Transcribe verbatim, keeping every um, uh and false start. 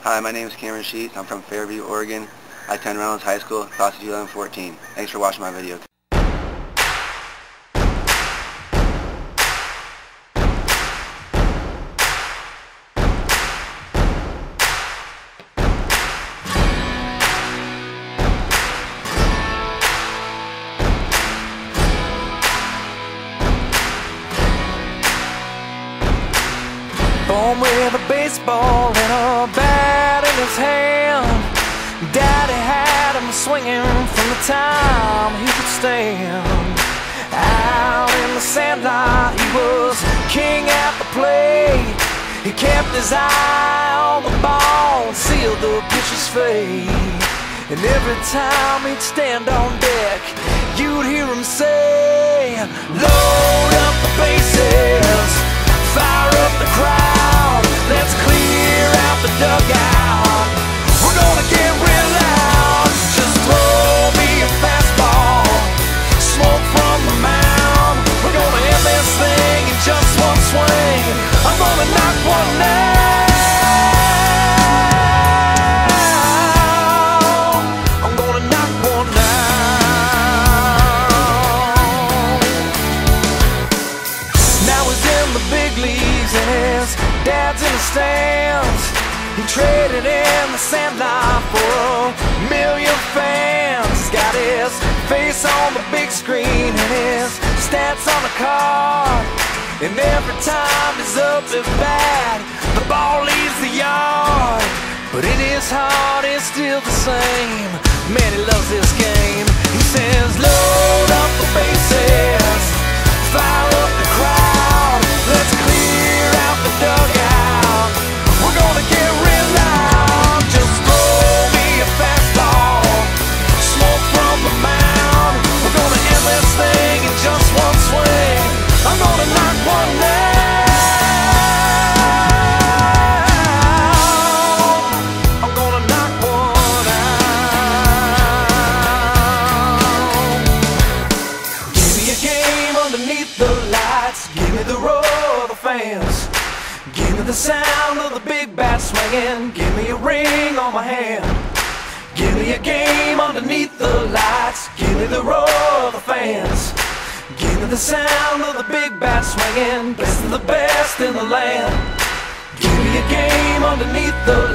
Hi, my name is Cameron Sheets. I'm from Fairview, Oregon. I attend Reynolds High School, class of two thousand fourteen. Thanks for watching my video. Born with a baseball and a bat in his hand. Daddy had him swinging from the time he could stand. Out in the sandlot, he was king at the plate. He kept his eye on the ball and sealed the pitcher's fate. And every time he'd stand on deck, you'd hear him say, "Load up the bases, fire up the crowd, let's clear out the dugout. We're gonna get real loud. Just throw me a fastball, smoke from the mound. We're gonna end this thing in just one swing. I'm gonna knock one down. I'm gonna knock one down." Now he's in the big leagues and his dad's in the stands. He traded in the sandlot for a million fans. He's got his face on the big screen and his stats on the card. And every time he's up at bat, the ball leaves the yard. But in his heart it's still the same. Man, he loves this game. He says, "Load up the bases, fire up the crowd, let's clear out the dugout. We're gonna get real loud. Just throw me a fastball, smoke from the mound. We're gonna end this thing in just one swing. I'm gonna knock one down. I'm gonna knock one out." Give me a game underneath the lights. Give me the roar of the fans. Give me the sound of the big bat swinging. Give me a ring on my hand. Give me a game underneath the lights. Give me the roar of the fans. Give me the sound of the big bat swinging. Best of the best in the land. Give me a game underneath the